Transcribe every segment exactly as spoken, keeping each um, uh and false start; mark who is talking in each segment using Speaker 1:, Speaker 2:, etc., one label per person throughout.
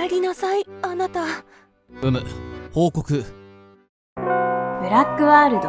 Speaker 1: えりなさい、あなた。
Speaker 2: うむ、報告。ブ
Speaker 3: ラックワールド。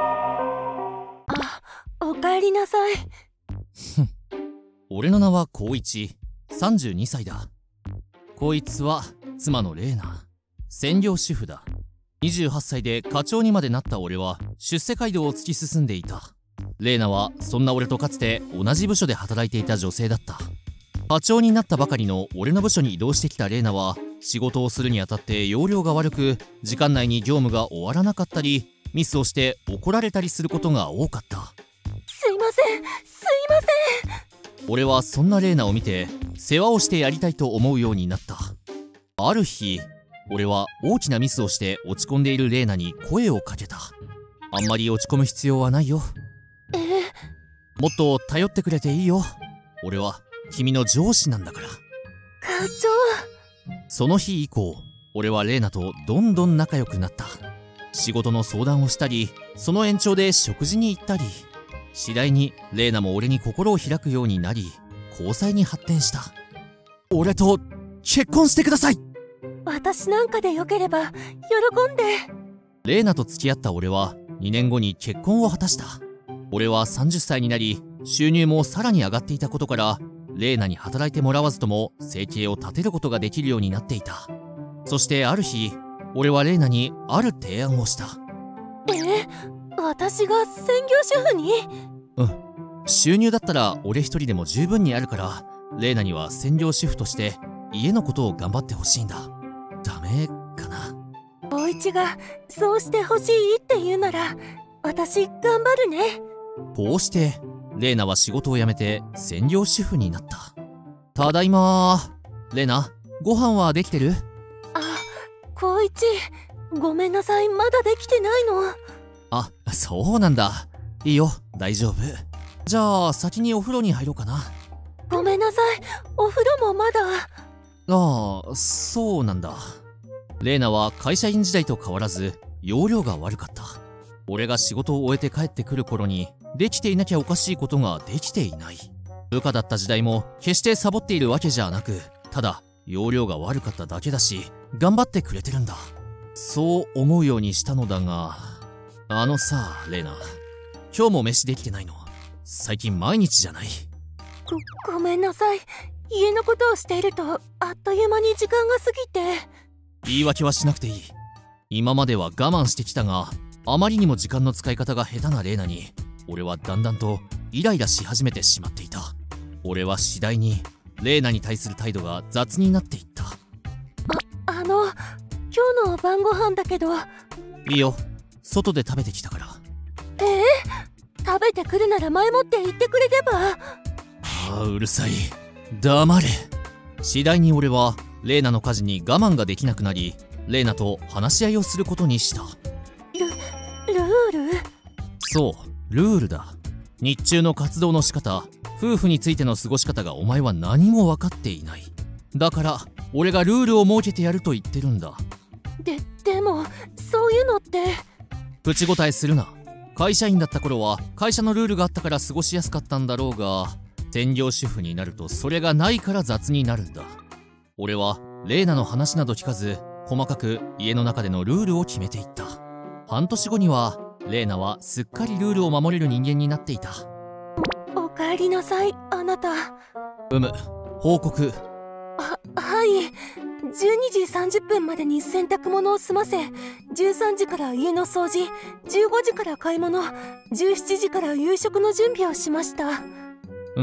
Speaker 1: あ、おかえりなさい。
Speaker 2: ふん。俺の名は光一、さんじゅうにさいだ。こいつは妻のレーナ、専業主婦だ。にじゅうはっさいで課長にまでなった俺は出世街道を突き進んでいた。レーナはそんな俺とかつて同じ部署で働いていた女性だった。課長になったばかりの俺の部署に移動してきたレーナは仕事をするにあたって要領が悪く、時間内に業務が終わらなかったりミスをして怒られたりすることが多かった。
Speaker 1: すいません、すいません。
Speaker 2: 俺はそんなレーナを見て世話をしてやりたいと思うようになった。ある日、俺は大きなミスをして落ち込んでいるレーナに声をかけた。あんまり落ち込む必要はないよ。
Speaker 1: え
Speaker 2: もっと頼ってくれていいよ。俺は君の上司なんだから。
Speaker 1: 課長。
Speaker 2: その日以降、俺はレーナとどんどん仲良くなった。仕事の相談をしたり、その延長で食事に行ったり、次第にレーナも俺に心を開くようになり、交際に発展した。俺と結婚してください。
Speaker 1: 私なんかでよければ喜んで。
Speaker 2: レーナと付き合った俺はにねんごに結婚を果たした。俺はさんじゅっさいになり、収入もさらに上がっていたことから、レーナに働いてもらわずとも生計を立てることができるようになっていた。そしてある日、俺はレーナにある提案をした。
Speaker 1: え、私が専業主婦に？
Speaker 2: うん。収入だったら俺一人でも十分にあるから、レーナには専業主婦として家のことを頑張ってほしいんだ。ダメかな？
Speaker 1: 光一がそうしてほしいって言うなら、私頑張るね。
Speaker 2: こうしてレーナは仕事を辞めて専業主婦になった。ただいまー。レーナ、ご飯はできてる？
Speaker 1: あ、光一、ごめんなさい、まだできてないの。
Speaker 2: あ、そうなんだ。いいよ、大丈夫。じゃあ先にお風呂に入ろうかな。
Speaker 1: ごめんなさい、お風呂もまだ。
Speaker 2: ああ、そうなんだ。レーナは会社員時代と変わらず容量が悪かった。俺が仕事を終えて帰ってくる頃にできていなきゃおかしいことができていない。部下だった時代も決してサボっているわけじゃなく、ただ容量が悪かっただけだし、頑張ってくれてるんだ。そう思うようにしたのだが、あのさ、レーナ、今日も飯できてないの？最近毎日じゃない？
Speaker 1: ご、ごめんなさい。家のことをしているとあっという間に時間が過ぎて。
Speaker 2: 言い訳はしなくていい。今までは我慢してきたが、あまりにも時間の使い方が下手なレーナに俺はだんだんとイライラし始めてしまっていた。俺は次第にレーナに対する態度が雑になっていった。あ、
Speaker 1: あの、今日の晩ご飯だけど。
Speaker 2: いいよ、外で食べてきたから。
Speaker 1: えー、食べてくるなら前もって言ってくれれば。
Speaker 2: ああ、うるさい。黙れ。次第に俺はレーナの家事に我慢ができなくなり、レーナと話し合いをすることにした。
Speaker 1: ル、ルール？
Speaker 2: そう、ルールだ。日中の活動の仕方、夫婦についての過ごし方がお前は何も分かっていない。だから俺がルールを設けてやると言ってるんだ。
Speaker 1: で、でもそういうのって。
Speaker 2: 口答えするな。会社員だった頃は会社のルールがあったから過ごしやすかったんだろうが、専業主婦になるとそれがないから雑になるんだ。俺はレーナの話など聞かず、細かく家の中でのルールを決めていった。半年後にはレーナはすっかりルールを守れる人間になっていた。
Speaker 1: お、おかえりなさい、あなた。
Speaker 2: うむ、報告。
Speaker 1: は、はい。じゅうにじさんじゅっぷんまでに洗濯物を済ませ、じゅうさんじから家の掃除、じゅうごじから買い物、じゅうしちじから夕食の準備をしました。
Speaker 2: うん。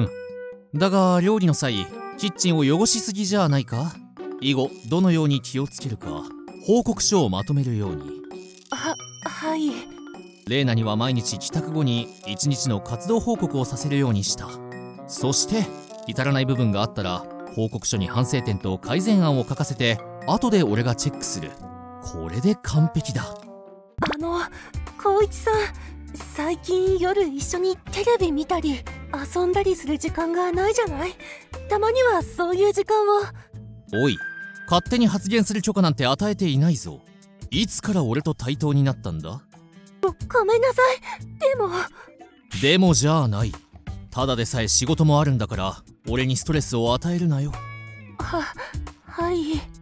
Speaker 2: だが料理の際、キッチンを汚しすぎじゃないか？以後どのように気をつけるか報告書をまとめるように。
Speaker 1: は、はい。
Speaker 2: レーナには毎日帰宅後に一日の活動報告をさせるようにした。そして至らない部分があったら報告書に反省点と改善案を書かせて、後で俺がチェックする。これで完璧だ。
Speaker 1: あの、光一さん、最近夜一緒にテレビ見たり遊んだりする時間がないじゃない？たまにはそういう時間を。
Speaker 2: おい、勝手に発言する許可なんて与えていないぞ。いつから俺と対等になったんだ？
Speaker 1: ご、ごめんなさい。でも
Speaker 2: でもじゃあない。ただでさえ仕事もあるんだから俺にストレスを与えるなよ。
Speaker 1: は、はい。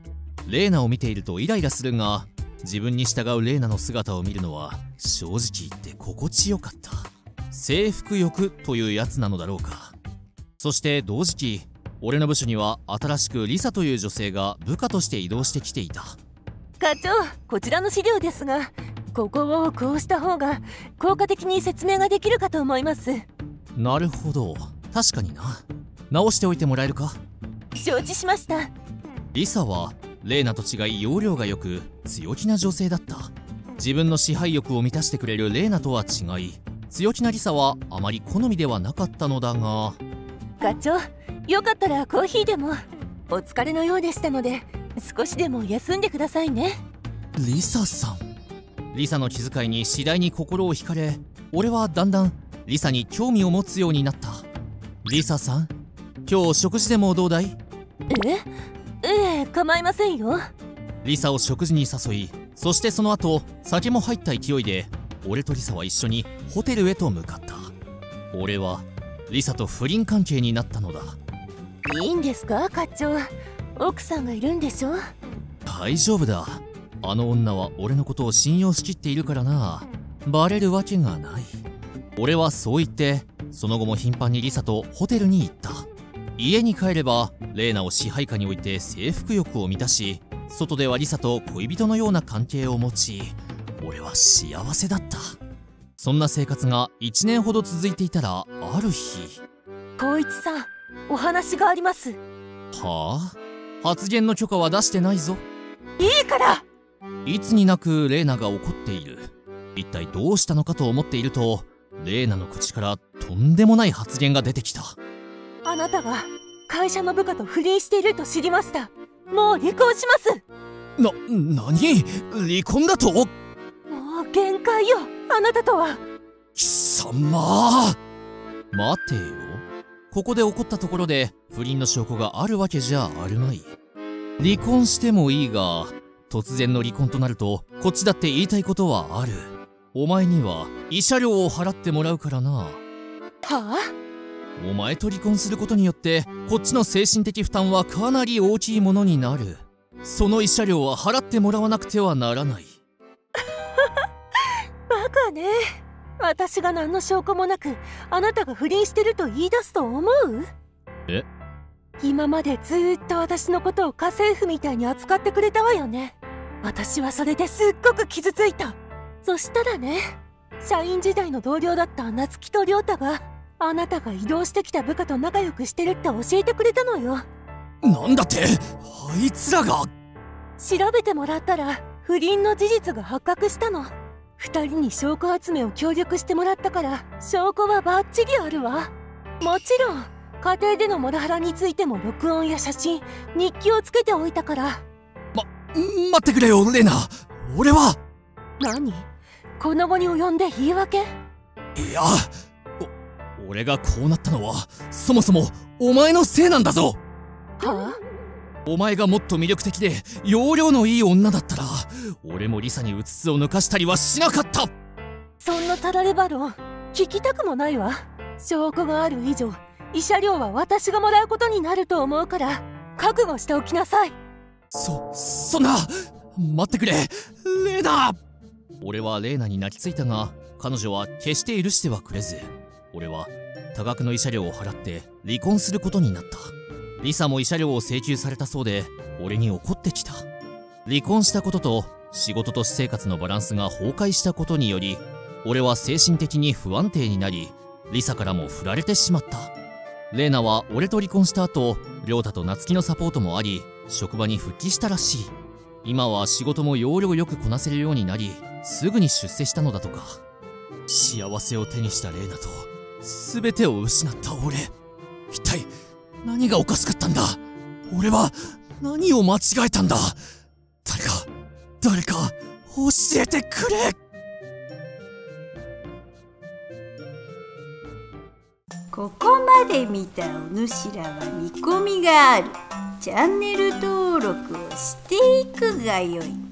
Speaker 2: レーナを見ているとイライラするが、自分に従うレーナの姿を見るのは正直言って心地よかった。征服欲というやつなのだろうか。そして同時期、俺の部署には新しくリサという女性が部下として移動してきていた。
Speaker 1: 課長、こちらの資料ですが、ここをこうした方が効果的に説明ができるかと思います。
Speaker 2: なるほど、確かにな。直しておいてもらえるか。
Speaker 1: 承知しました。
Speaker 2: リサはレーナと違い容量が良く強気な女性だった。自分の支配欲を満たしてくれるレーナとは違い、強気なリサはあまり好みではなかったのだが。
Speaker 1: 課長、よかったらコーヒーでも。お疲れのようでしたので少しでも休んでくださいね。
Speaker 2: リサさん。リサの気遣いに次第に心を惹かれ、俺はだんだんリサに興味を持つようになった。リサさん、今日食事でもどうだい？
Speaker 1: えええ、構いませんよ。
Speaker 2: リサを食事に誘い、そしてその後酒も入った勢いで俺とリサは一緒にホテルへと向かった。俺はリサと不倫関係になったのだ。
Speaker 1: いいんですか課長、奥さんがいるんでしょ。
Speaker 2: 大丈夫だ。あの女は俺のことを信用しきっているからな。バレるわけがない。俺はそう言ってその後も頻繁にリサとホテルに行った。家に帰ればレーナを支配下に置いて征服欲を満たし、外ではリサと恋人のような関係を持ち、俺は幸せだった。そんな生活がいちねんほど続いていたら、ある日。
Speaker 1: 光一さん、お話があります。
Speaker 2: はあ？発言の許可は出してないぞ。
Speaker 1: いいから。
Speaker 2: いつになくレーナが怒っている。一体どうしたのかと思っていると、レーナの口からとんでもない発言が出てきた。
Speaker 1: あなたが会社の部下と不倫していると知りました。もう離婚します。
Speaker 2: な、なに？離婚だと？も
Speaker 1: う限界よ、あなたとは。
Speaker 2: 貴様。待てよ。ここで怒ったところで不倫の証拠があるわけじゃあるまい。離婚してもいいが、突然の離婚となるとこっちだって言いたいことはある。お前には慰謝料を払ってもらうからな。は
Speaker 1: あ？
Speaker 2: お前と離婚することによってこっちの精神的負担はかなり大きいものになる。その慰謝料は払ってもらわなくてはならない。
Speaker 1: バカね。私が何の証拠もなくあなたが不倫してると言い出すと思う？
Speaker 2: え？
Speaker 1: 今までずーっと私のことを家政婦みたいに扱ってくれたわよね。私はそれですっごく傷ついた。そしたらね、社員時代の同僚だった夏希と亮太があなたが異動してきた部下と仲良くしてるって教えてくれたのよ。
Speaker 2: なんだって？あいつらが？
Speaker 1: 調べてもらったら不倫の事実が発覚したの。二人に証拠集めを協力してもらったから証拠はバッチリあるわ。もちろん家庭でのモラハラについても録音や写真、日記をつけておいたから。
Speaker 2: ま、待ってくれよレナ。俺は。
Speaker 1: 何？この後に及んで言い訳？
Speaker 2: いや、お俺がこうなったのはそもそもお前のせいなんだぞ。
Speaker 1: はあ？
Speaker 2: お前がもっと魅力的で容量のいい女だったら俺もリサにうつつを抜かしたりはしなかった。
Speaker 1: そんなたられば論聞きたくもないわ。証拠がある以上慰謝料は私がもらうことになると思うから覚悟しておきなさい。
Speaker 2: そ、そんな。待ってくれレーナ。俺はレーナに泣きついたが彼女は決して許してはくれず、俺は多額の慰謝料を払って離婚することになった。リサも慰謝料を請求されたそうで俺に怒ってきた。離婚したことと仕事と私生活のバランスが崩壊したことにより俺は精神的に不安定になり、リサからも振られてしまった。レーナは俺と離婚した後、亮太と夏希のサポートもあり職場に復帰したらしい。今は仕事も要領よくこなせるようになりすぐに出世したのだとか。幸せを手にしたレーナと全てを失った俺、一体何がおかしかったんだ。俺は何を間違えたんだ。誰か誰か教えてくれ。
Speaker 4: ここまで見たお主らは見込みがある。チャンネル登録をしていくがよい。